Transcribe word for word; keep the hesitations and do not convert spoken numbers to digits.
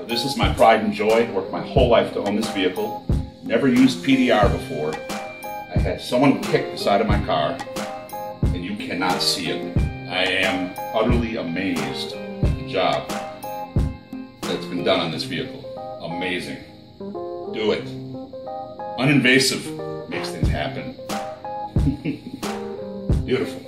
This is my pride and joy. I worked my whole life to own this vehicle. Never used P D R before. I had someone kick the side of my car, and you cannot see it. I am utterly amazed at the job that's been done on this vehicle. Amazing. Do it. Uninvasive makes things happen. Beautiful.